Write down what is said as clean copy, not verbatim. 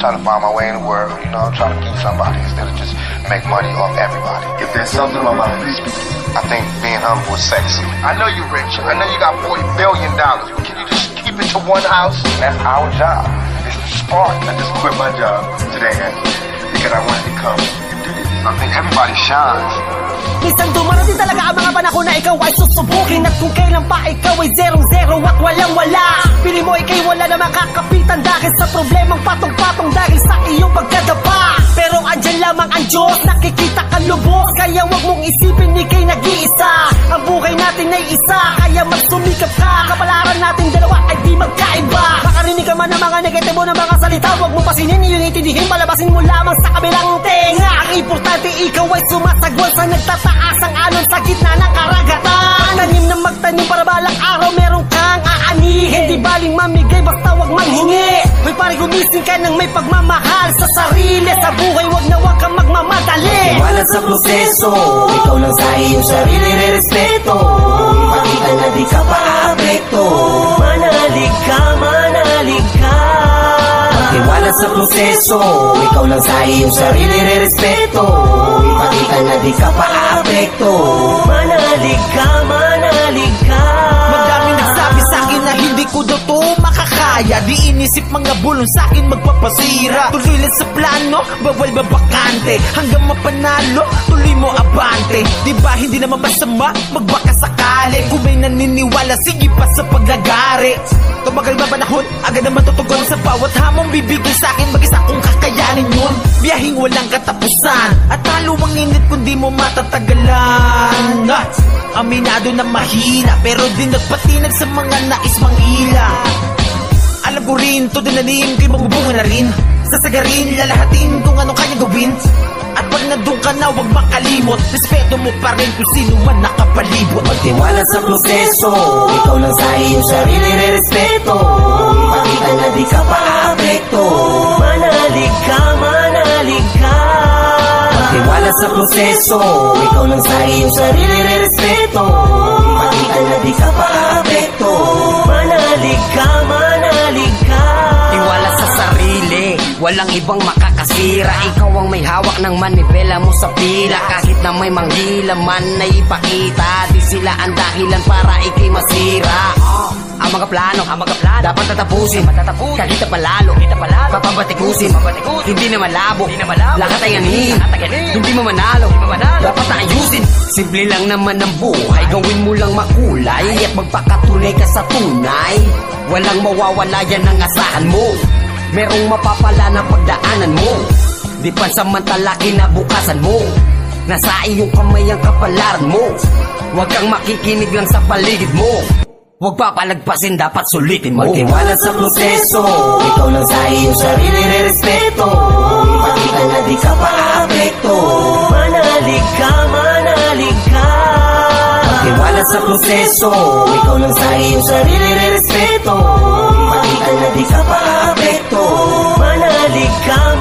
trying to find my way in the world. You know, I'm trying to keep somebody instead of just make money off everybody. If there's something on my mind, please speak. I think being humble is sexy. I know you're rich. I know you got $40 billion. But can you just keep it to one house? That's our job. It's the spark. I just quit my job today, because I wanted to come and do this. I think everybody shines. Minsan dumarating talaga ang mga panahon na ikaw ay susubukin. At kung kailan pa ikaw ay 0-0 at walang-wala, pili mo ikay wala na makakapitan dahil sa problemang patong-patong dahil sa iyong pagkadapa. Pero andyan lamang ang Diyos, nakikita ka lubos. Kaya wag mong isipin ikay nag-iisa. Ang buhay natin ay isa, kaya magsumikap ka. Kapalaran natin dalawa ay di magkaiba. Makarinig ka man ng mga negatibo ng mga salita, wag mo pasinin, iyong itindihin, palabasin mo lamang sa kabilang tenga. Ang importante ikaw ay sumasagwan sa nagtataas ang alon sa gitna ng karagatan. Tanim na magtanim para balang araw meron kang aanihin. Di baling mamigay basta wag manghingi. Hoy pare, gumising ka ng may pagmamahal sa sarili. Sa buhay wag na wag kang magmamadali. Wala sa proseso, ikaw lang sa iyong sarili re-respeto. Ipakita na di ka pa-apekto. Manalig ka, manalig ka. Wala sa proseso, ikaw lang sa iyong sarili re-respeto. Ipakita na di ka pa-apekto. Manalig ka, manalig ka. Madaming nagsabi sa'kin na hindi ko daw to makakaya. Di inisip mga bulong sa'kin magpapasira. Tuloy lang sa plano, bawal babakante. Hanggang mapanalo, tuloy mo abante. Diba hindi naman masama, magbaka sakali. Kung may naniniwala, sige pa sa paglagari. Tumagal ba panahon, agad naman tutugon sa bawat hamong bibigay sa'kin. Mag-isa kong kakayanin yun, biyahing walang katapusan. At talo ang init kung di mo matatagalan. Aminado na mahina, pero di nagpatinag sa mga nais mangila. Alam ko rin, to dinalim, kay magbubunga na rin. Sasagarin, lalahatin kung anong kanya gawin. At pag nandun ka na, huwag makalimot. Respeto mo pa rin kung sino man nakapalibot. Magtiwala sa proseso, ikaw lang sa iyong sarili re-respeto. Ipakita na di ka pa-apekto. Manalig ka, manalig ka. Magtiwala sa proseso, ikaw lang sa iyong sarili re-respeto. Ipakita na di ka pa-apekto. Manalig ka, manalig ka. Tiwala sa sarili, walang ibang makakasira. Ikaw ang may hawak ng manibela mo sa pila. Kahit na may manghila man na ipakita, di sila ang dahilan para ikay masira. Ang mga plano, dapat tatapusin. Kahit na palalo, papabatikusin. Hindi na malabo, lahat ay anihin. Hindi mo manalo, dapat ayusin. Simple lang naman ang buhay, gawin mo lang makulay. At magpakatunay ka sa tunay. Walang mawawala yan ang asahan mo. Merong mapapala na pagdaanan mo. Di pansamantala kinabukasan mo. Nasa iyong kamay ang kapalaran mo. Huwag kang makikinig lang sa paligid mo. Huwag papalagpasin, dapat sulitin mo. Magtiwala sa proseso, ikaw lang sa iyong sarili re-respeto. Ipakita na di ka pa-apekto. Manalig ka, manalig ka. Magtiwala sa proseso, ikaw lang sa iyong sarili re-respeto. Ipakita na di ka pa-apekto. Manalig ka,